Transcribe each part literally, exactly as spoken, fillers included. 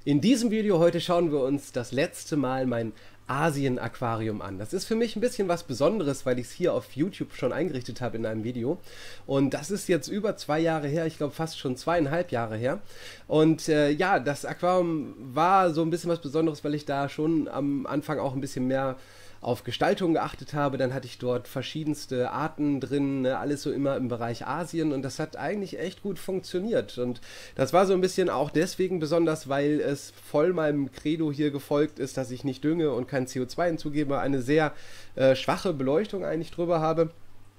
In diesem Video heute schauen wir uns das letzte Mal mein Asien-Aquarium an. Das ist für mich ein bisschen was Besonderes, weil ich es hier auf YouTube schon eingerichtet habe in einem Video. Und das ist jetzt über zwei Jahre her, ich glaube fast schon zweieinhalb Jahre her. Und äh, ja, das Aquarium war so ein bisschen was Besonderes, weil ich da schon am Anfang auch ein bisschen mehr auf Gestaltung geachtet habe. Dann hatte ich dort verschiedenste Arten drin, ne? Alles so immer im Bereich Asien, und das hat eigentlich echt gut funktioniert. Und das war so ein bisschen auch deswegen besonders, weil es voll meinem Credo hier gefolgt ist, dass ich nicht dünge und kein C O zwei hinzugebe, eine sehr äh, schwache Beleuchtung eigentlich drüber habe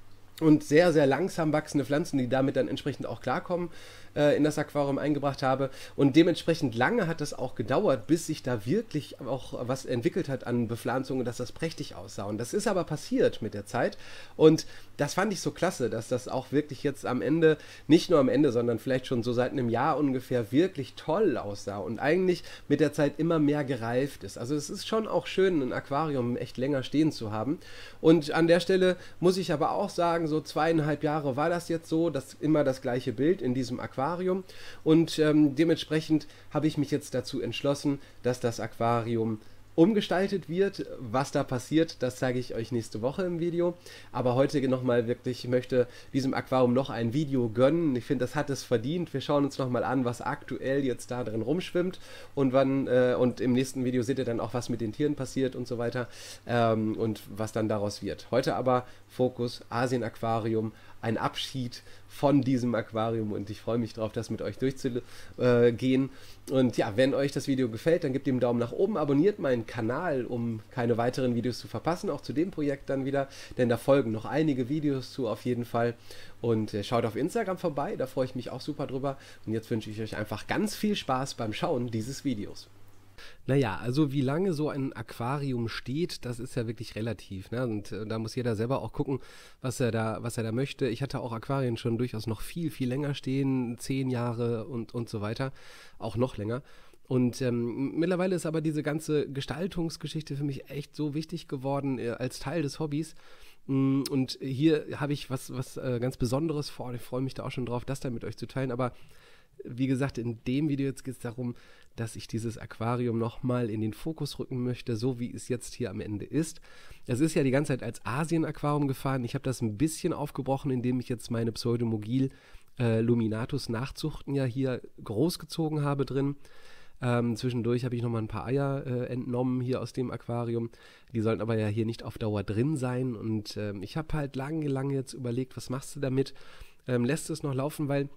und sehr, sehr langsam wachsende Pflanzen, die damit dann entsprechend auch klarkommen, äh, in das Aquarium eingebracht habe. Und dementsprechend lange hat das auch gedauert, bis sich da wirklich auch was entwickelt hat an Bepflanzungen, dass das prächtig aussah. Und das ist aber passiert mit der Zeit. Und das fand ich so klasse, dass das auch wirklich jetzt am Ende, nicht nur am Ende, sondern vielleicht schon so seit einem Jahr ungefähr wirklich toll aussah und eigentlich mit der Zeit immer mehr gereift ist. Also es ist schon auch schön, ein Aquarium echt länger stehen zu haben. Und an der Stelle muss ich aber auch sagen, so zweieinhalb Jahre war das jetzt so, dass immer das gleiche Bild in diesem Aquarium, und ähm, dementsprechend habe ich mich jetzt dazu entschlossen, dass das Aquarium umgestaltet wird. Was da passiert, das zeige ich euch nächste Woche im Video. Aber heute nochmal wirklich, ich möchte diesem Aquarium noch ein Video gönnen. Ich finde, das hat es verdient. Wir schauen uns nochmal an, was aktuell jetzt da drin rumschwimmt, und wann äh, und im nächsten Video seht ihr dann auch, was mit den Tieren passiert und so weiter, ähm, und was dann daraus wird. Heute aber Fokus Asien-Aquarium, ein Abschied von diesem Aquarium, und ich freue mich drauf, das mit euch durchzugehen. Und ja, wenn euch das Video gefällt, dann gebt ihm einen Daumen nach oben, abonniert meinen Kanal, um keine weiteren Videos zu verpassen, auch zu dem Projekt dann wieder, denn da folgen noch einige Videos zu auf jeden Fall. Und äh, schaut auf Instagram vorbei, da freue ich mich auch super drüber. Und jetzt wünsche ich euch einfach ganz viel Spaß beim Schauen dieses Videos. Naja, also wie lange so ein Aquarium steht, das ist ja wirklich relativ, ne? Und äh, da muss jeder selber auch gucken, was er da, was er da möchte. Ich hatte auch Aquarien schon durchaus noch viel, viel länger stehen, zehn Jahre und, und so weiter, auch noch länger. Und ähm, mittlerweile ist aber diese ganze Gestaltungsgeschichte für mich echt so wichtig geworden, äh, als Teil des Hobbys. Mm, Und hier habe ich was, was äh, ganz Besonderes vor, und ich freue mich da auch schon drauf, das dann mit euch zu teilen. Aber wie gesagt, in dem Video jetzt geht es darum, dass ich dieses Aquarium nochmal in den Fokus rücken möchte, so wie es jetzt hier am Ende ist. Es ist ja die ganze Zeit als Asien-Aquarium gefahren. Ich habe das ein bisschen aufgebrochen, indem ich jetzt meine Pseudomogil äh, Luminatus Nachzuchten ja hier großgezogen habe drin. Ähm, zwischendurch habe ich nochmal ein paar Eier äh, entnommen hier aus dem Aquarium. Die sollten aber ja hier nicht auf Dauer drin sein. Und ähm, ich habe halt lange, lange jetzt überlegt, was machst du damit? Ähm, lässt es noch laufen, weil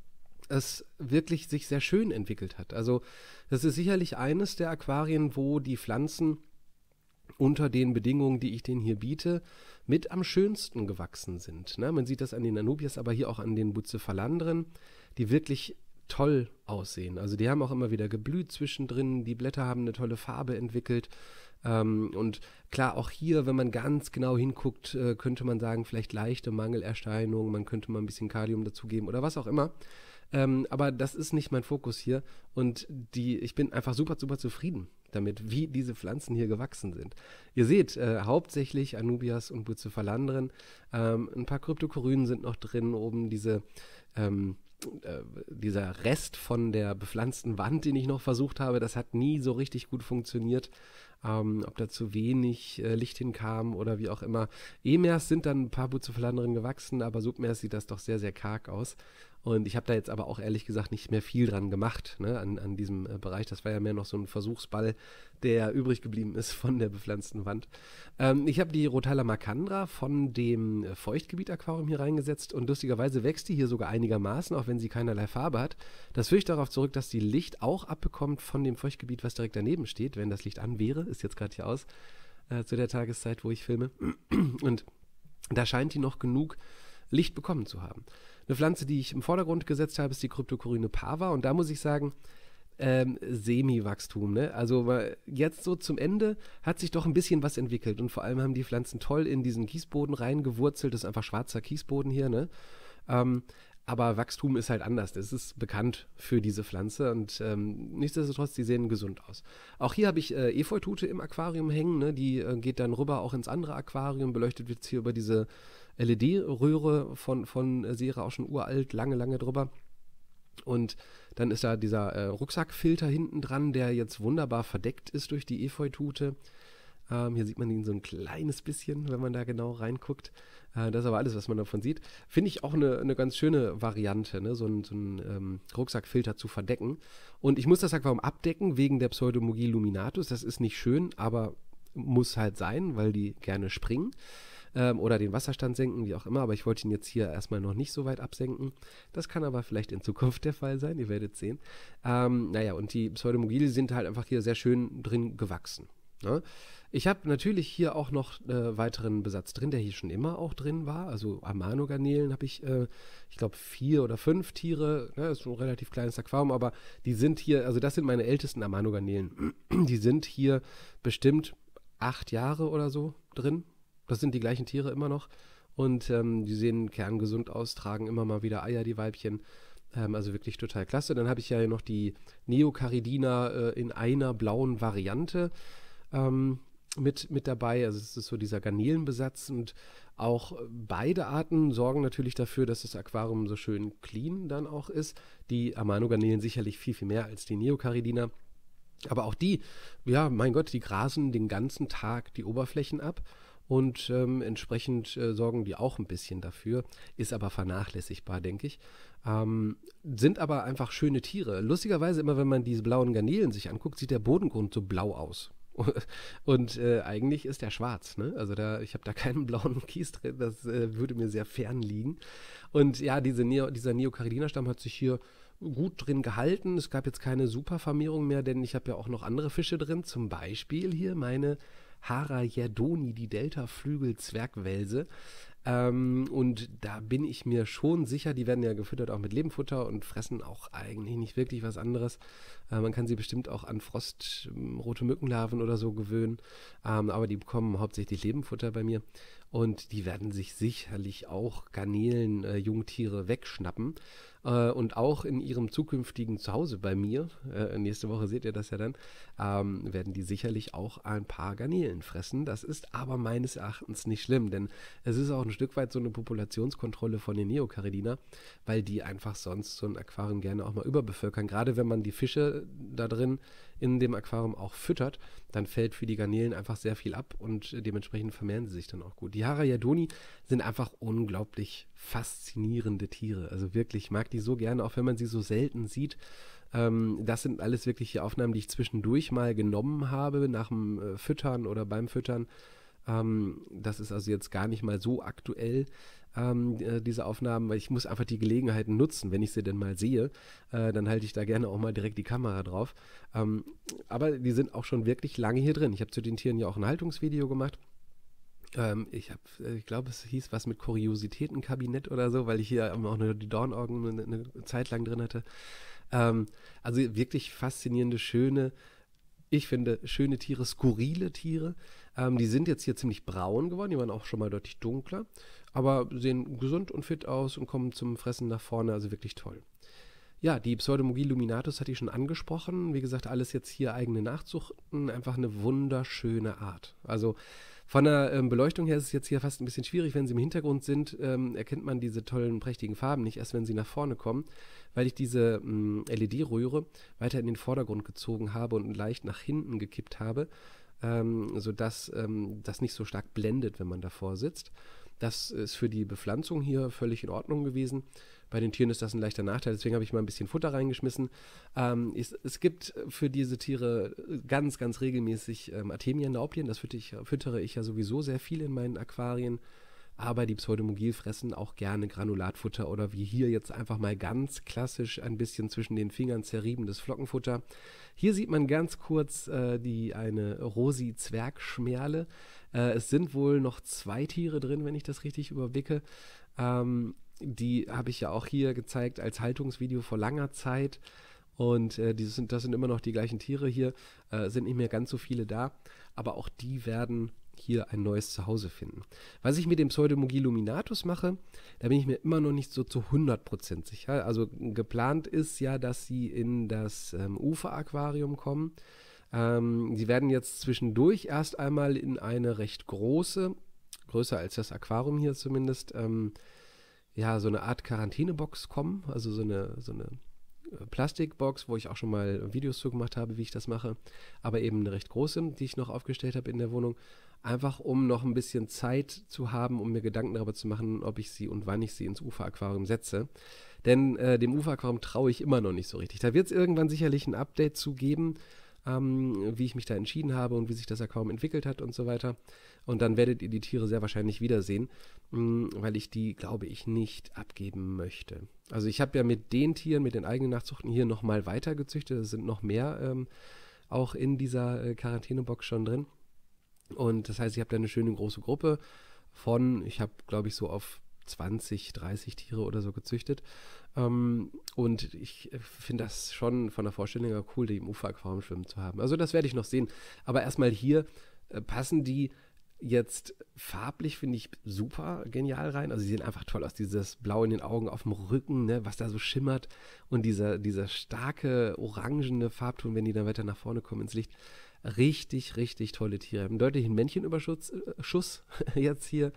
es wirklich sich sehr schön entwickelt hat. Also das ist sicherlich eines der Aquarien, wo die Pflanzen unter den Bedingungen, die ich denen hier biete, mit am schönsten gewachsen sind. Ne? Man sieht das an den Anubias, aber hier auch an den Bucephalandren, die wirklich toll aussehen. Also die haben auch immer wieder geblüht zwischendrin, die Blätter haben eine tolle Farbe entwickelt. Ähm, und klar, auch hier, wenn man ganz genau hinguckt, äh, könnte man sagen, vielleicht leichte Mangelerscheinungen, man könnte mal ein bisschen Kalium dazugeben oder was auch immer. Ähm, aber das ist nicht mein Fokus hier, und die, ich bin einfach super, super zufrieden damit, wie diese Pflanzen hier gewachsen sind. Ihr seht, äh, hauptsächlich Anubias und Bucephalandren, ähm, ein paar Kryptokorynen sind noch drin, oben diese, ähm, äh, dieser Rest von der bepflanzten Wand, den ich noch versucht habe, das hat nie so richtig gut funktioniert. Ähm, ob da zu wenig äh, Licht hinkam oder wie auch immer. Emers sind dann ein paar Bucephalandren gewachsen, aber Submers sieht das doch sehr, sehr karg aus. Und ich habe da jetzt aber auch ehrlich gesagt nicht mehr viel dran gemacht, ne, an, an diesem äh, Bereich. Das war ja mehr noch so ein Versuchsball, der übrig geblieben ist von der bepflanzten Wand. Ähm, ich habe die Rotala Macandra von dem äh, Feuchtgebiet-Aquarium hier reingesetzt, und lustigerweise wächst die hier sogar einigermaßen, auch wenn sie keinerlei Farbe hat. Das führe ich darauf zurück, dass die Licht auch abbekommt von dem Feuchtgebiet, was direkt daneben steht, wenn das Licht an wäre. Ist jetzt gerade hier aus, äh, zu der Tageszeit, wo ich filme. Und da scheint die noch genug Licht bekommen zu haben. Eine Pflanze, die ich im Vordergrund gesetzt habe, ist die Kryptokoryne Pava, und da muss ich sagen, ähm, Semi-Wachstum, ne? Also jetzt so zum Ende hat sich doch ein bisschen was entwickelt, und vor allem haben die Pflanzen toll in diesen Kiesboden reingewurzelt. Das ist einfach schwarzer Kiesboden hier, ne? Ähm, aber Wachstum ist halt anders. Das ist bekannt für diese Pflanze, und ähm, nichtsdestotrotz, die sehen gesund aus. Auch hier habe ich äh, Efeutute im Aquarium hängen, ne? Die äh, geht dann rüber auch ins andere Aquarium, beleuchtet wird hier über diese L E D-Röhre von, von Sera, auch schon uralt, lange, lange drüber. Und dann ist da dieser äh, Rucksackfilter hinten dran, der jetzt wunderbar verdeckt ist durch die Efeutute. Ähm, hier sieht man ihn so ein kleines bisschen, wenn man da genau reinguckt. Äh, das ist aber alles, was man davon sieht. Finde ich auch eine, eine ganz schöne Variante, ne? so, ein, so einen ähm, Rucksackfilter zu verdecken. Und ich muss das Aquarium abdecken wegen der Pseudomogie luminatus. Das ist nicht schön, aber muss halt sein, weil die gerne springen. Ähm, oder den Wasserstand senken, wie auch immer. Aber ich wollte ihn jetzt hier erstmal noch nicht so weit absenken. Das kann aber vielleicht in Zukunft der Fall sein, ihr werdet sehen. Ähm, naja, und die Pseudomogili sind halt einfach hier sehr schön drin gewachsen. Ne? Ich habe natürlich hier auch noch äh, weiteren Besatz drin, der hier schon immer auch drin war. Also Amano-Garnelen habe ich, äh, ich glaube, vier oder fünf Tiere. Ne? Das ist schon ein relativ kleines Aquarium, aber die sind hier, also das sind meine ältesten Amano-Garnelen. Die sind hier bestimmt acht Jahre oder so drin. Das sind die gleichen Tiere immer noch. Und ähm, die sehen kerngesund aus, tragen immer mal wieder Eier, die Weibchen. Ähm, also wirklich total klasse. Dann habe ich ja noch die Neocaridina äh, in einer blauen Variante ähm, mit, mit dabei. Also es ist so dieser Garnelenbesatz. Und auch beide Arten sorgen natürlich dafür, dass das Aquarium so schön clean dann auch ist. Die Amano-Garnelen sicherlich viel, viel mehr als die Neocaridina. Aber auch die, ja, mein Gott, die grasen den ganzen Tag die Oberflächen ab. Und ähm, entsprechend äh, sorgen die auch ein bisschen dafür, ist aber vernachlässigbar, denke ich. Ähm, sind aber einfach schöne Tiere. Lustigerweise, immer wenn man diese blauen Garnelen sich anguckt, sieht der Bodengrund so blau aus. Und äh, eigentlich ist der schwarz, ne? Also da, ich habe da keinen blauen Kies drin, das äh, würde mir sehr fern liegen. Und ja, diese Neo, dieser Neocaridina-Stamm hat sich hier gut drin gehalten. Es gab jetzt keine Supervermehrung mehr, denn ich habe ja auch noch andere Fische drin. Zum Beispiel hier meine Harajerdoni, die Delta-Flügel-Zwergwelse. Ähm, und da bin ich mir schon sicher, die werden ja gefüttert auch mit Lebenfutter und fressen auch eigentlich nicht wirklich was anderes. Äh, man kann sie bestimmt auch an Frost, ähm, rote Mückenlarven oder so gewöhnen. Ähm, aber die bekommen hauptsächlich Lebenfutter bei mir. Und die werden sich sicherlich auch Garnelen, äh, Jungtiere wegschnappen. Äh, und auch in ihrem zukünftigen Zuhause bei mir, äh, nächste Woche seht ihr das ja dann, ähm, werden die sicherlich auch ein paar Garnelen fressen. Das ist aber meines Erachtens nicht schlimm, denn es ist auch ein Stück weit so eine Populationskontrolle von den Neocaridina, weil die einfach sonst so ein Aquarium gerne auch mal überbevölkern. Gerade wenn man die Fische da drin in dem Aquarium auch füttert, dann fällt für die Garnelen einfach sehr viel ab und dementsprechend vermehren sie sich dann auch gut. Die Harajerdoni sind einfach unglaublich faszinierende Tiere. Also wirklich, ich mag die so gerne, auch wenn man sie so selten sieht. Ähm, das sind alles wirkliche Aufnahmen, die ich zwischendurch mal genommen habe, nach dem äh, Füttern oder beim Füttern. Ähm, das ist also jetzt gar nicht mal so aktuell, ähm, äh, diese Aufnahmen, weil ich muss einfach die Gelegenheiten nutzen, wenn ich sie denn mal sehe, äh, dann halte ich da gerne auch mal direkt die Kamera drauf. Ähm, aber die sind auch schon wirklich lange hier drin. Ich habe zu den Tieren ja auch ein Haltungsvideo gemacht. Ähm, ich habe, ich glaube, es hieß was mit Kuriositätenkabinett oder so, weil ich hier auch nur die Dornaugen eine, eine Zeit lang drin hatte. Ähm, also wirklich faszinierende, schöne, ich finde, schöne Tiere, skurrile Tiere. Ähm, die sind jetzt hier ziemlich braun geworden, die waren auch schon mal deutlich dunkler, aber sehen gesund und fit aus und kommen zum Fressen nach vorne, also wirklich toll. Ja, die Pseudomogie luminatus hatte ich schon angesprochen. Wie gesagt, alles jetzt hier eigene Nachzuchten, einfach eine wunderschöne Art. Also von der ähm, Beleuchtung her ist es jetzt hier fast ein bisschen schwierig, wenn sie im Hintergrund sind, ähm, erkennt man diese tollen, prächtigen Farben nicht erst, wenn sie nach vorne kommen, weil ich diese ähm, L E D-Röhre weiter in den Vordergrund gezogen habe und leicht nach hinten gekippt habe, ähm, sodass ähm, das nicht so stark blendet, wenn man davor sitzt. Das ist für die Bepflanzung hier völlig in Ordnung gewesen. Bei den Tieren ist das ein leichter Nachteil, deswegen habe ich mal ein bisschen Futter reingeschmissen. Ähm, es, es gibt für diese Tiere ganz, ganz regelmäßig ähm, Artemia-Naupien, das füttere ich, füttere ich ja sowieso sehr viel in meinen Aquarien. Aber die Pseudomogil fressen auch gerne Granulatfutter oder wie hier jetzt einfach mal ganz klassisch ein bisschen zwischen den Fingern zerriebenes Flockenfutter. Hier sieht man ganz kurz äh, die eine Rosi-Zwergschmerle. Äh, es sind wohl noch zwei Tiere drin, wenn ich das richtig überblicke. Ähm, die habe ich ja auch hier gezeigt als Haltungsvideo vor langer Zeit. Und äh, die sind, das sind immer noch die gleichen Tiere hier, äh, sind nicht mehr ganz so viele da. Aber auch die werden hier ein neues Zuhause finden. Was ich mit dem Pseudomogie luminatus mache, da bin ich mir immer noch nicht so zu hundert Prozent sicher. Also geplant ist ja, dass sie in das ähm, Uferaquarium kommen. Ähm, sie werden jetzt zwischendurch erst einmal in eine recht große, größer als das Aquarium hier zumindest, ähm, ja, so eine Art Quarantänebox kommen. Also so eine, so eine Plastikbox, wo ich auch schon mal Videos zu gemacht habe, wie ich das mache, aber eben eine recht große, die ich noch aufgestellt habe in der Wohnung, einfach um noch ein bisschen Zeit zu haben, um mir Gedanken darüber zu machen, ob ich sie und wann ich sie ins Uferaquarium setze. Denn äh, dem Uferaquarium traue ich immer noch nicht so richtig. Da wird es irgendwann sicherlich ein Update zu geben, ähm, wie ich mich da entschieden habe und wie sich das Aquarium entwickelt hat und so weiter. Und dann werdet ihr die Tiere sehr wahrscheinlich wiedersehen, mh, weil ich die, glaube ich, nicht abgeben möchte. Also ich habe ja mit den Tieren, mit den eigenen Nachzuchten hier nochmal weiter gezüchtet. Es sind noch mehr ähm, auch in dieser äh, Quarantänebox schon drin. Und das heißt, ich habe da eine schöne große Gruppe von, ich habe, glaube ich, so auf zwanzig, dreißig Tiere oder so gezüchtet. Ähm, und ich finde das schon von der Vorstellung her cool, die im Uferaquarium schwimmen zu haben. Also das werde ich noch sehen. Aber erstmal hier äh, passen die jetzt farblich, finde ich, super genial rein. Also sie sehen einfach toll aus. Dieses Blau in den Augen auf dem Rücken, ne, was da so schimmert. Und dieser, dieser starke, orangene Farbton, wenn die dann weiter nach vorne kommen ins Licht. Richtig, richtig tolle Tiere. Einen deutlichen Männchenüberschuss äh, Schuss jetzt hier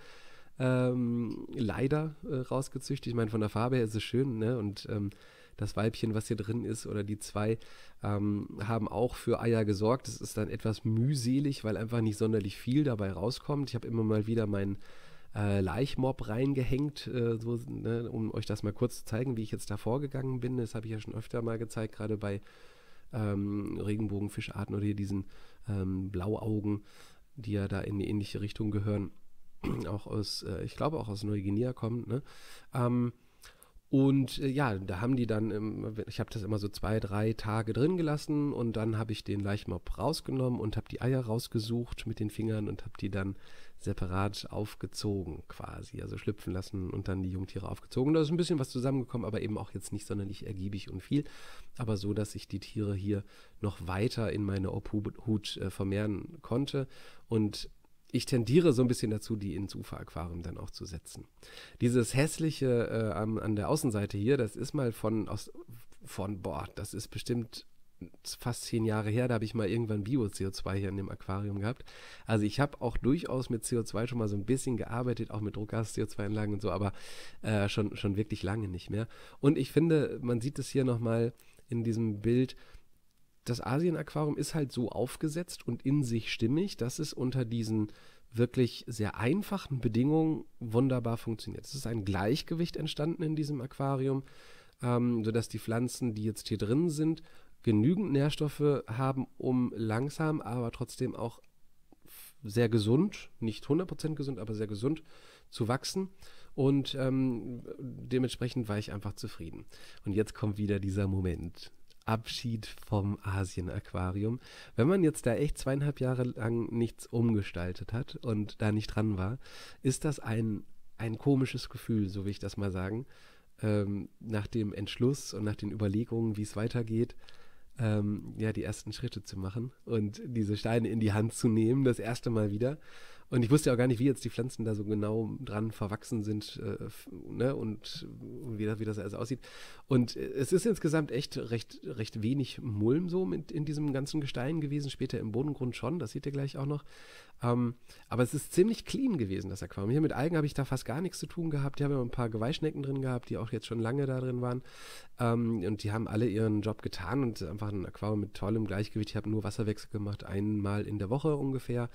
ähm, leider äh, rausgezüchtet. Ich meine, von der Farbe her ist es schön, ne? Und ähm, das Weibchen, was hier drin ist, oder die zwei, ähm, haben auch für Eier gesorgt. Das ist dann etwas mühselig, weil einfach nicht sonderlich viel dabei rauskommt. Ich habe immer mal wieder meinen äh, Laichmob reingehängt, äh, so, ne, um euch das mal kurz zu zeigen, wie ich jetzt da vorgegangen bin. Das habe ich ja schon öfter mal gezeigt, gerade bei ähm, Regenbogenfischarten oder hier diesen ähm, Blauaugen, die ja da in eine ähnliche Richtung gehören. Auch aus, äh, ich glaube auch aus Neuguinea kommen, ne? Ähm, und äh, ja, da haben die dann, ähm, ich habe das immer so zwei, drei Tage drin gelassen und dann habe ich den Laichmob rausgenommen und habe die Eier rausgesucht mit den Fingern und habe die dann separat aufgezogen quasi, also schlüpfen lassen und dann die Jungtiere aufgezogen. Da ist ein bisschen was zusammengekommen, aber eben auch jetzt nicht sonderlich ergiebig und viel, aber so, dass ich die Tiere hier noch weiter in meine Obhut äh, vermehren konnte und ich tendiere so ein bisschen dazu, die ins Uferaquarium dann auch zu setzen. Dieses hässliche äh, an, an der Außenseite hier, das ist mal von, aus, von, boah, das ist bestimmt fast zehn Jahre her, da habe ich mal irgendwann Bio-C O zwei hier in dem Aquarium gehabt. Also ich habe auch durchaus mit C O zwei schon mal so ein bisschen gearbeitet, auch mit Druckgas-C O zwei Anlagen und so, aber äh, schon, schon wirklich lange nicht mehr. Und ich finde, man sieht es hier nochmal in diesem Bild, das Asien-Aquarium ist halt so aufgesetzt und in sich stimmig, dass es unter diesen wirklich sehr einfachen Bedingungen wunderbar funktioniert. Es ist ein Gleichgewicht entstanden in diesem Aquarium, ähm, sodass die Pflanzen, die jetzt hier drin sind, genügend Nährstoffe haben, um langsam, aber trotzdem auch sehr gesund, nicht hundert Prozent gesund, aber sehr gesund zu wachsen. Und ähm, dementsprechend war ich einfach zufrieden. Und jetzt kommt wieder dieser Moment. Abschied vom Asien-Aquarium. Wenn man jetzt da echt zweieinhalb Jahre lang nichts umgestaltet hat und da nicht dran war, ist das ein, ein komisches Gefühl, so will ich das mal sagen, ähm, nach dem Entschluss und nach den Überlegungen, wie es weitergeht, ähm, ja, die ersten Schritte zu machen und diese Steine in die Hand zu nehmen, das erste Mal wieder. Und ich wusste ja auch gar nicht, wie jetzt die Pflanzen da so genau dran verwachsen sind, äh, ne, und wie das, wie das alles aussieht. Und äh, es ist insgesamt echt recht, recht wenig Mulm so mit in diesem ganzen Gestein gewesen, später im Bodengrund schon, das seht ihr gleich auch noch. Ähm, aber es ist ziemlich clean gewesen, das Aquarium. Hier mit Algen habe ich da fast gar nichts zu tun gehabt. Die haben ja ein paar Geweihschnecken drin gehabt, die auch jetzt schon lange da drin waren. Ähm, und die haben alle ihren Job getan und einfach ein Aquarium mit tollem Gleichgewicht. Ich habe nur Wasserwechsel gemacht, einmal in der Woche ungefähr,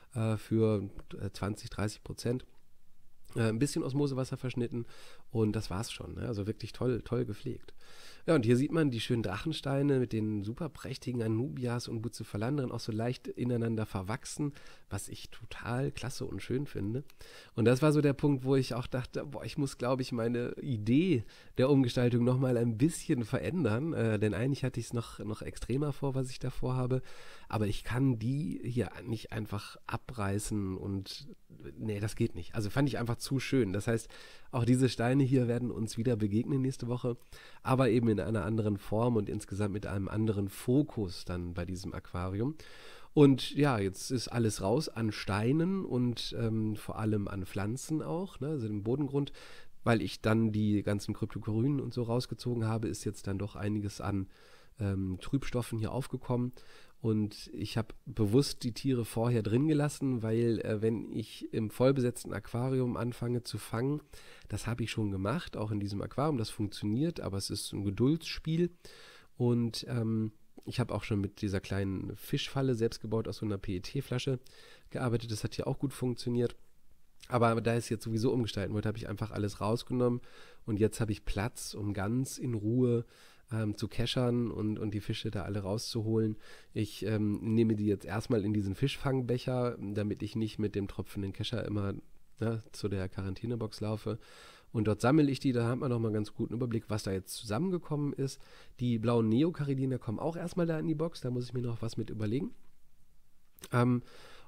für zwanzig, dreißig Prozent. Äh, ein bisschen Osmosewasser verschnitten und das war's schon. Ne? Also wirklich toll, toll gepflegt. Ja, und hier sieht man die schönen Drachensteine mit den super prächtigen Anubias und Bucephalandren auch so leicht ineinander verwachsen, was ich total klasse und schön finde. Und das war so der Punkt, wo ich auch dachte, boah, ich muss, glaube ich, meine Idee der Umgestaltung nochmal ein bisschen verändern, äh, denn eigentlich hatte ich es noch, noch extremer vor, was ich da vorhabe, aber ich kann die hier nicht einfach abreißen und nee, das geht nicht. Also fand ich einfach zu schön. Das heißt, auch diese Steine hier werden uns wieder begegnen nächste Woche, aber eben in einer anderen Form und insgesamt mit einem anderen Fokus dann bei diesem Aquarium. Und ja, jetzt ist alles raus an Steinen und ähm, vor allem an Pflanzen auch, ne, also im Bodengrund. Weil ich dann die ganzen Kryptokorynen und so rausgezogen habe, ist jetzt dann doch einiges an ähm, Trübstoffen hier aufgekommen. Und ich habe bewusst die Tiere vorher drin gelassen, weil äh, wenn ich im vollbesetzten Aquarium anfange zu fangen, das habe ich schon gemacht, auch in diesem Aquarium, das funktioniert, aber es ist ein Geduldsspiel. Und ähm, ich habe auch schon mit dieser kleinen Fischfalle, selbst gebaut aus so einer P E T-Flasche, gearbeitet. Das hat hier auch gut funktioniert. Aber da ich es jetzt sowieso umgestalten wollte, habe ich einfach alles rausgenommen. Und jetzt habe ich Platz, um ganz in Ruhe ähm, zu keschern und, und die Fische da alle rauszuholen. Ich ähm, nehme die jetzt erstmal in diesen Fischfangbecher, damit ich nicht mit dem tropfenden Kescher immer ne, zu der Quarantänebox laufe. Und dort sammle ich die, da hat man nochmal einen ganz guten Überblick, was da jetzt zusammengekommen ist. Die blauen Neocaridina kommen auch erstmal da in die Box, da muss ich mir noch was mit überlegen. Ähm,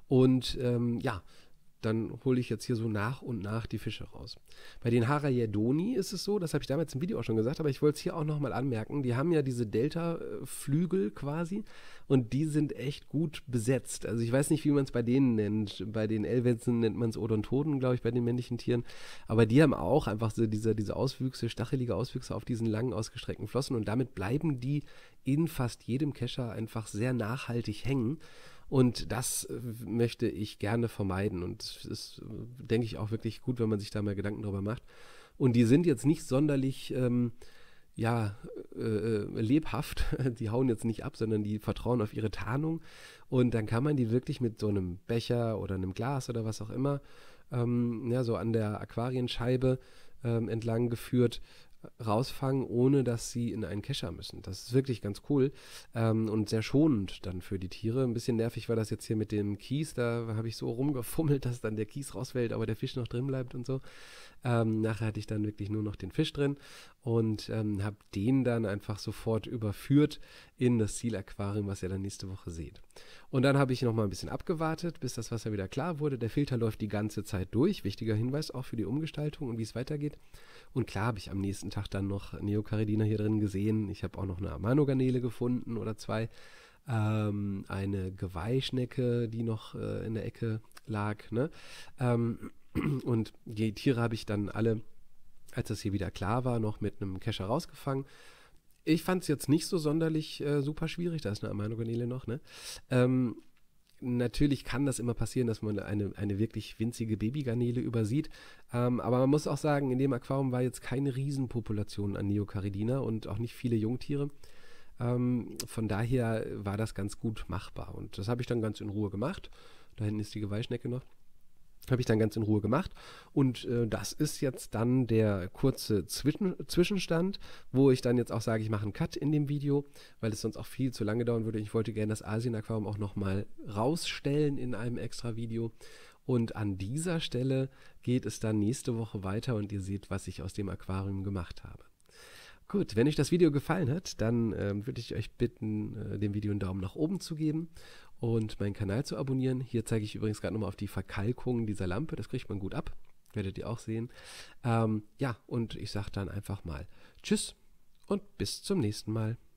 und ähm, ja, dann hole ich jetzt hier so nach und nach die Fische raus. Bei den Harajedoni ist es so, das habe ich damals im Video auch schon gesagt, aber ich wollte es hier auch nochmal anmerken, die haben ja diese Delta-Flügel quasi und die sind echt gut besetzt. Also ich weiß nicht, wie man es bei denen nennt. Bei den Elwänzen nennt man es Odontoden, glaube ich, bei den männlichen Tieren. Aber die haben auch einfach so diese, diese Auswüchse, stachelige Auswüchse auf diesen langen, ausgestreckten Flossen und damit bleiben die in fast jedem Kescher einfach sehr nachhaltig hängen. Und das äh, möchte ich gerne vermeiden. Und es ist, äh, denke ich, auch wirklich gut, wenn man sich da mal Gedanken drüber macht. Und die sind jetzt nicht sonderlich, ähm, ja, äh, lebhaft. Die hauen jetzt nicht ab, sondern die vertrauen auf ihre Tarnung. Und dann kann man die wirklich mit so einem Becher oder einem Glas oder was auch immer, ähm, ja, so an der Aquarienscheibe ähm, entlang geführt, rausfangen, ohne dass sie in einen Kescher müssen. Das ist wirklich ganz cool ähm, und sehr schonend dann für die Tiere. Ein bisschen nervig war das jetzt hier mit dem Kies, da habe ich so rumgefummelt, dass dann der Kies rausfällt, aber der Fisch noch drin bleibt und so. Ähm, nachher hatte ich dann wirklich nur noch den Fisch drin und ähm, habe den dann einfach sofort überführt in das Zielaquarium, was ihr dann nächste Woche seht. Und dann habe ich noch mal ein bisschen abgewartet, bis das Wasser wieder klar wurde. Der Filter läuft die ganze Zeit durch. Wichtiger Hinweis auch für die Umgestaltung und wie es weitergeht. Und klar habe ich am nächsten Tag dann noch Neocaridina hier drin gesehen. Ich habe auch noch eine Amano-Garnele gefunden oder zwei. Ähm, eine Geweihschnecke, die noch äh, in der Ecke lag. Ne? Ähm, und die Tiere habe ich dann alle, als das hier wieder klar war, noch mit einem Kescher rausgefangen. Ich fand es jetzt nicht so sonderlich äh, super schwierig. Da ist eine Amano-Garnele noch. Ne? Ähm, Natürlich kann das immer passieren, dass man eine, eine wirklich winzige Babygarnele übersieht. Ähm, aber man muss auch sagen, in dem Aquarium war jetzt keine Riesenpopulation an Neocaridina und auch nicht viele Jungtiere. Ähm, von daher war das ganz gut machbar. Und das habe ich dann ganz in Ruhe gemacht. Da hinten ist die Geweihschnecke noch. Habe ich dann ganz in Ruhe gemacht. Und äh, das ist jetzt dann der kurze Zwischen Zwischenstand, wo ich dann jetzt auch sage, ich mache einen Cut in dem Video, weil es sonst auch viel zu lange dauern würde. Ich wollte gerne das Asien-Aquarium auch nochmal rausstellen in einem extra Video. Und an dieser Stelle geht es dann nächste Woche weiter und ihr seht, was ich aus dem Aquarium gemacht habe. Gut, wenn euch das Video gefallen hat, dann ähm, würde ich euch bitten, äh, dem Video einen Daumen nach oben zu geben und meinen Kanal zu abonnieren. Hier zeige ich übrigens gerade nochmal auf die Verkalkung dieser Lampe. Das kriegt man gut ab, werdet ihr auch sehen. Ähm, ja, und ich sage dann einfach mal Tschüss und bis zum nächsten Mal.